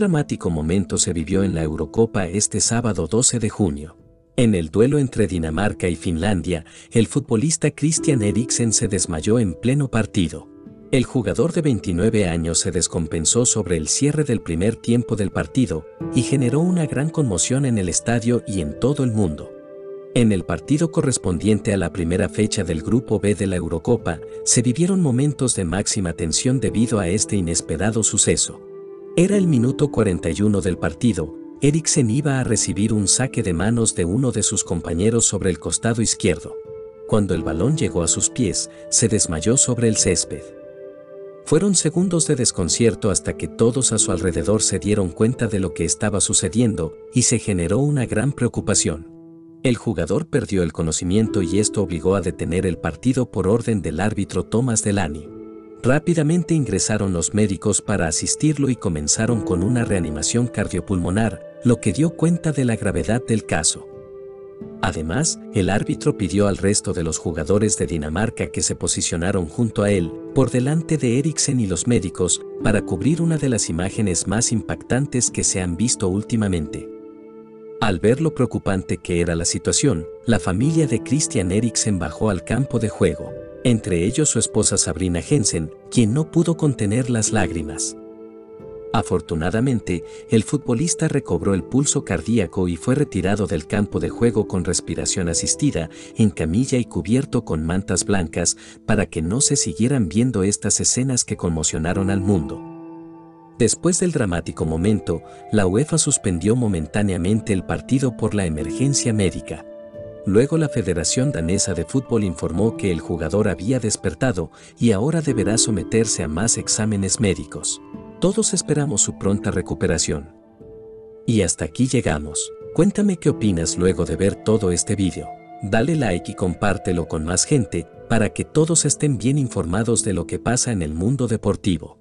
dramático momento se vivió en la Eurocopa este sábado 12 de junio. En el duelo entre Dinamarca y Finlandia, el futbolista Christian Eriksen se desmayó en pleno partido. El jugador de 29 años se descompensó sobre el cierre del primer tiempo del partido y generó una gran conmoción en el estadio y en todo el mundo. En el partido correspondiente a la primera fecha del Grupo B de la Eurocopa, se vivieron momentos de máxima tensión debido a este inesperado suceso. Era el minuto 41 del partido. Eriksen iba a recibir un saque de manos de uno de sus compañeros sobre el costado izquierdo. Cuando el balón llegó a sus pies, se desmayó sobre el césped. Fueron segundos de desconcierto hasta que todos a su alrededor se dieron cuenta de lo que estaba sucediendo y se generó una gran preocupación. El jugador perdió el conocimiento y esto obligó a detener el partido por orden del árbitro Thomas Delaney. Rápidamente ingresaron los médicos para asistirlo y comenzaron con una reanimación cardiopulmonar, lo que dio cuenta de la gravedad del caso. Además, el árbitro pidió al resto de los jugadores de Dinamarca que se posicionaron junto a él, por delante de Eriksen y los médicos, para cubrir una de las imágenes más impactantes que se han visto últimamente. Al ver lo preocupante que era la situación, la familia de Christian Eriksen bajó al campo de juego, entre ellos su esposa Sabrina Jensen, quien no pudo contener las lágrimas. Afortunadamente, el futbolista recobró el pulso cardíaco y fue retirado del campo de juego con respiración asistida, en camilla y cubierto con mantas blancas, para que no se siguieran viendo estas escenas que conmocionaron al mundo. Después del dramático momento, la UEFA suspendió momentáneamente el partido por la emergencia médica. Luego la Federación Danesa de Fútbol informó que el jugador había despertado y ahora deberá someterse a más exámenes médicos. Todos esperamos su pronta recuperación. Y hasta aquí llegamos. Cuéntame qué opinas luego de ver todo este vídeo. Dale like y compártelo con más gente para que todos estén bien informados de lo que pasa en el mundo deportivo.